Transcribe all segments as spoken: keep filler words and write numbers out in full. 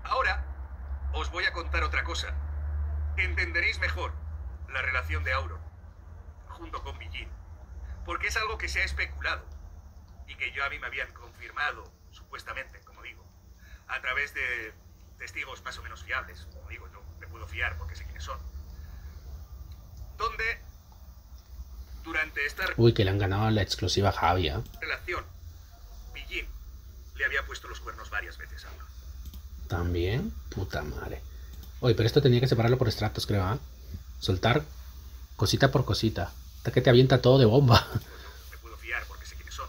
Ahora os voy a contar otra cosa. Entenderéis mejor la relación de Auron junto con Villín, porque es algo que se ha especulado y que yo a mí me habían confirmado, supuestamente, como digo, a través de testigos más o menos fiables. Como digo, yo me puedo fiar porque sé quiénes son. Donde durante esta Uy, que le han ganado la exclusiva a Javi, ¿eh? relación, Villín le había puesto los cuernos varias veces a Auron. ¿También? Puta madre. Oye, pero esto tenía que separarlo por estratos, creo, ¿ah? ¿eh? Soltar cosita por cosita. Hasta que te avienta todo de bomba. Me puedo fiar porque sé quiénes son.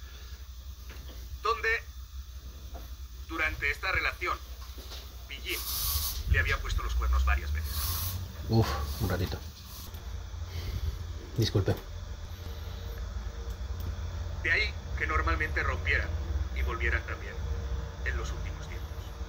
Donde durante esta relación, Villín le había puesto los cuernos varias veces. Uf, un ratito. Disculpe. De ahí que normalmente rompieran y volvieran también en los últimos tiempos.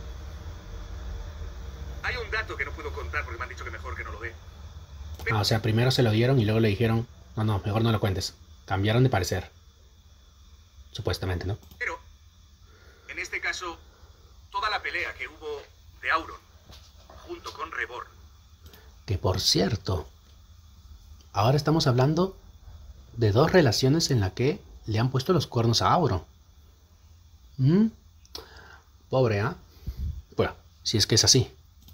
Hay un dato que no puedo contar porque me han dicho que mejor que no lo dé. Ah, o sea, primero se lo dieron y luego le dijeron, no, no, mejor no lo cuentes. Cambiaron de parecer. Supuestamente, ¿no? Pero, en este caso, toda la pelea que hubo de Auron junto con Reborn. Que por cierto, ahora estamos hablando de dos relaciones en las que le han puesto los cuernos a Auron. ¿Mm? Pobre, ¿ah? ¿eh? Bueno, si es que es así.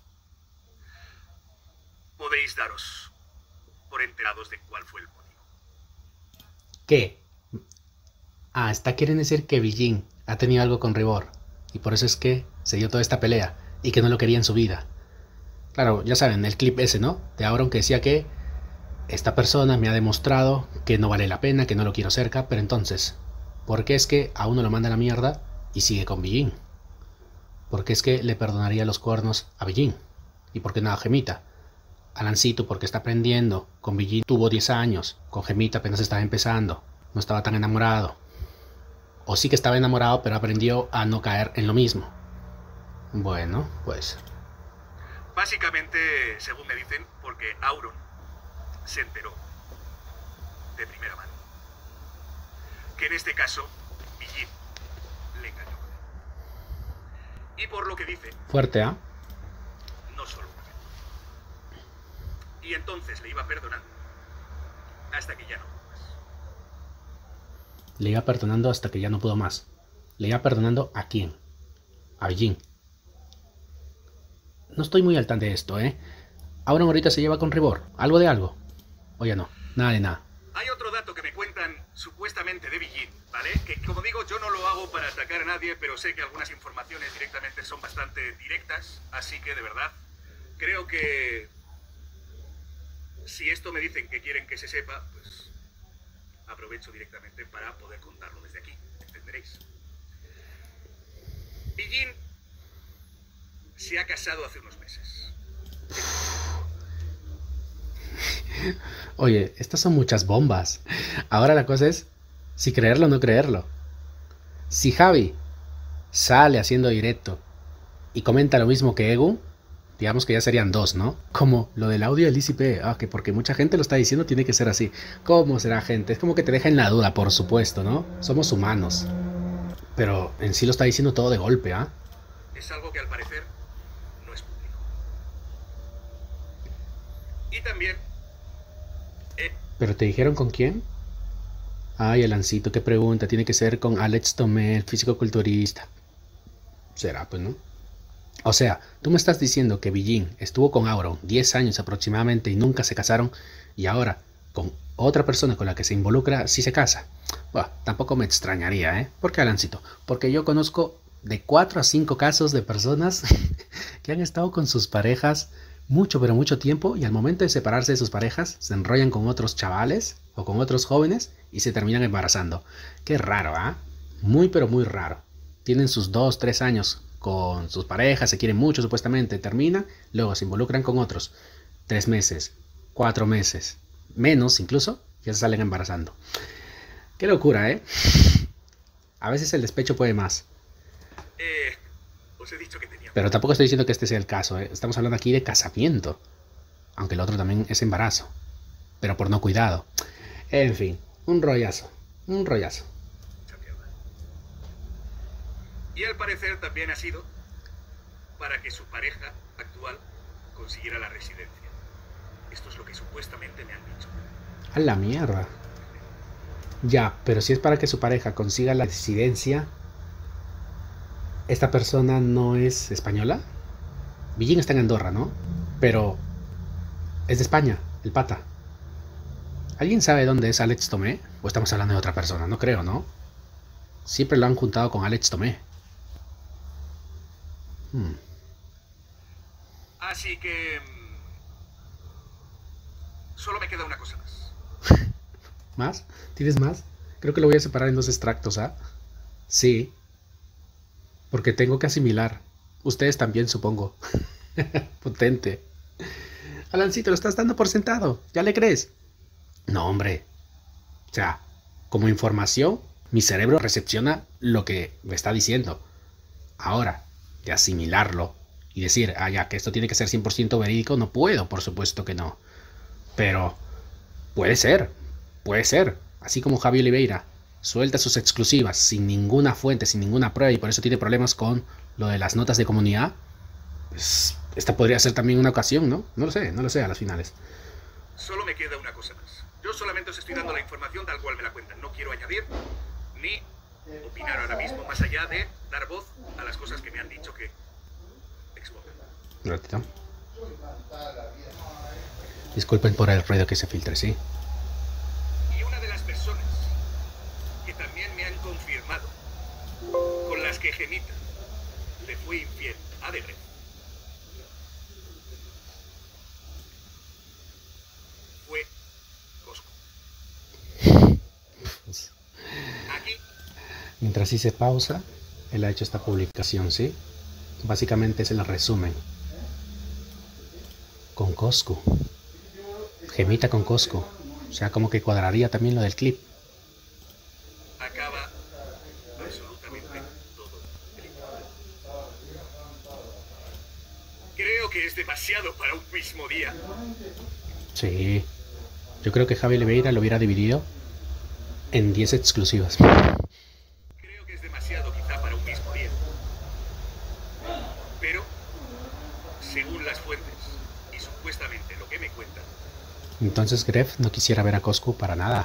Podéis daros por enterados de cuál fue el motivo. ¿Qué? Ah, está queriendo decir que Villín ha tenido algo con Reborn y por eso es que se dio toda esta pelea y que no lo quería en su vida. Claro, ya saben, el clip ese, ¿no? De Auron que decía que esta persona me ha demostrado que no vale la pena, que no lo quiero cerca, pero entonces, ¿por qué es que a uno lo manda a la mierda y sigue con Villín? ¿Por qué es que le perdonaría los cuernos a Villín? ¿Y por qué no a Gemita? Alancito porque está aprendiendo, con Villín tuvo diez años, con Gemita apenas estaba empezando, no estaba tan enamorado. O sí que estaba enamorado, pero aprendió a no caer en lo mismo. Bueno, pues... Básicamente, según me dicen, porque Auron se enteró de primera mano que en este caso Villín le engañó. Y por lo que dice... Fuerte, ¿ah? ¿eh? No solo una vez. Y entonces le iba perdonando hasta que ya no pudo más. Le iba perdonando hasta que ya no pudo más. ¿Le iba perdonando a quién? A Villín. No estoy muy al tanto de esto, ¿eh? Auron ahorita se lleva con Reborn. ¿Algo de algo? O ya no. Nada de nada. Hay otro dato que me cuentan supuestamente de Villín, ¿vale? Que como digo, yo no lo hago para atacar a nadie, pero sé que algunas informaciones directamente son bastante directas, así que de verdad, creo que si esto me dicen que quieren que se sepa, pues aprovecho directamente para poder contarlo desde aquí, entenderéis. Villín se ha casado hace unos meses. Oye, estas son muchas bombas. Ahora la cosa es si creerlo o no creerlo. Si Javi sale haciendo directo y comenta lo mismo que Egu, digamos que ya serían dos, ¿no? Como lo del audio del I C P. Ah, que porque mucha gente lo está diciendo tiene que ser así. ¿Cómo será, gente? Es como que te deja en la duda, por supuesto, ¿no? Somos humanos. Pero en sí lo está diciendo todo de golpe, ¿ah? Es algo que al parecer no es público. Y también... Eh, ¿Pero te dijeron con quién? Ay, Alancito, qué pregunta. Tiene que ser con Alex Tomé, el físico-culturista. Será, pues, ¿no? O sea, tú me estás diciendo que Villín estuvo con Auron diez años aproximadamente y nunca se casaron, y ahora con otra persona con la que se involucra sí se casa. Bueno, tampoco me extrañaría, ¿eh? ¿Por qué, Alancito? Porque yo conozco de cuatro a cinco casos de personas que han estado con sus parejas mucho, pero mucho tiempo, y al momento de separarse de sus parejas se enrollan con otros chavales o con otros jóvenes y se terminan embarazando. Qué raro, ¿ah? ¿eh? Muy, pero muy raro. Tienen sus dos, tres años con sus parejas, se quieren mucho supuestamente, terminan, luego se involucran con otros. Tres meses, cuatro meses, menos incluso, ya se salen embarazando. Qué locura, ¿eh? A veces el despecho puede más. Eh, os he dicho que tenía... Pero tampoco estoy diciendo que este sea el caso, ¿eh? Estamos hablando aquí de casamiento. Aunque el otro también es embarazo. Pero por no cuidado. En fin, un rollazo. Un rollazo. Y al parecer también ha sido para que su pareja actual consiguiera la residencia. Esto es lo que supuestamente me han dicho. A la mierda. Ya, pero si es para que su pareja consiga la residencia, ¿esta persona no es española? Villín está en Andorra, ¿no? Pero es de España, el pata. ¿Alguien sabe dónde es Alex Tomé? ¿O estamos hablando de otra persona? No creo, ¿no? Siempre lo han juntado con Alex Tomé. Hmm. Así que... solo me queda una cosa más. ¿Más? ¿Tienes más? Creo que lo voy a separar en dos extractos, ¿ah? Sí. Porque tengo que asimilar. Ustedes también, supongo. Potente. Alancito, lo estás dando por sentado. ¿Ya le crees? No, hombre. O sea, como información, mi cerebro recepciona lo que me está diciendo. Ahora, de asimilarlo y decir, ah, ya, que esto tiene que ser cien por ciento verídico, no puedo, por supuesto que no. Pero puede ser, puede ser. Así como Javi Oliveira suelta sus exclusivas sin ninguna fuente, sin ninguna prueba, y por eso tiene problemas con lo de las notas de comunidad, pues esta podría ser también una ocasión, ¿no? No lo sé, no lo sé a las finales. Solo me queda una cosa más. Yo solamente os estoy dando la información tal cual me la cuentan. No quiero añadir ni opinar ahora mismo, más allá de dar voz a las cosas que me han dicho que expongan. Un ratito. Disculpen por el ruido que se filtre, ¿sí? Y una de las personas que también me han confirmado, con las que Gemita le fue infiel a Degret, fue Cosco. Aquí. Mientras hice pausa, él ha hecho esta publicación, ¿sí? Básicamente es el resumen. Con Cosco. Gemita con Cosco. O sea, como que cuadraría también lo del clip. Acaba absolutamente todo el internet. Creo que es demasiado para un mismo día. Sí. Yo creo que Javi Oliveira lo hubiera dividido en diez exclusivas. Creo que es demasiado quizá para un mismo día. Pero, según las fuentes y supuestamente lo que me cuentan, Entonces Gref no quisiera ver a Cosco para nada.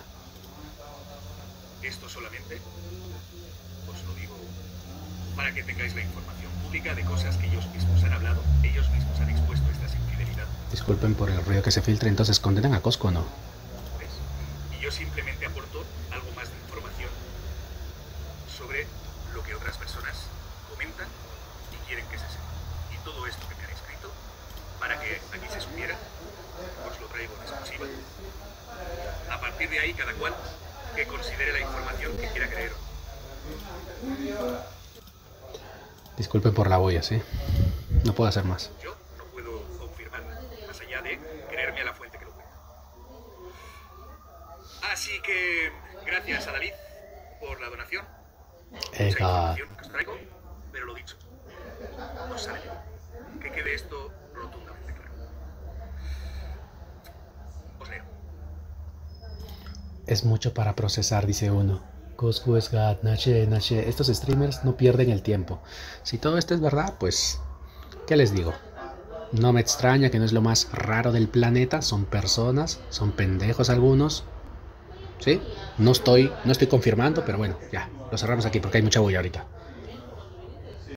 esto solamente os lo digo para que tengáis la información pública de cosas que ellos mismos han hablado, ellos mismos han expuesto estas infidelidades. Disculpen por el ruido que se filtra, entonces condenan a Cosco o no. ¿Ves? Y yo simplemente aporto algo más de información sobre lo que otras personas comentan y quieren que se sepa. Y todo esto que me han escrito, para que aquí se supiera, os lo traigo en exclusiva. A partir de ahí, cada cual que considere la información que quiera creer. Disculpen por la boya, ¿sí? No puedo hacer más. Yo no puedo confirmar nada, más allá de creerme a la fuente que lo cuenta. Así que, gracias a David por la donación. Mucha Ega. información que os traigo, pero lo dicho, no sale bien. Que quede esto rotundamente claro. Os leo. Es mucho para procesar, dice uno. Cosco es God, Nache, Nache. Estos streamers no pierden el tiempo. Si todo esto es verdad, pues, ¿qué les digo? No me extraña, que no es lo más raro del planeta. Son personas, son pendejos algunos. ¿Sí? No estoy, no estoy confirmando, pero bueno, ya, lo cerramos aquí porque hay mucha bulla ahorita.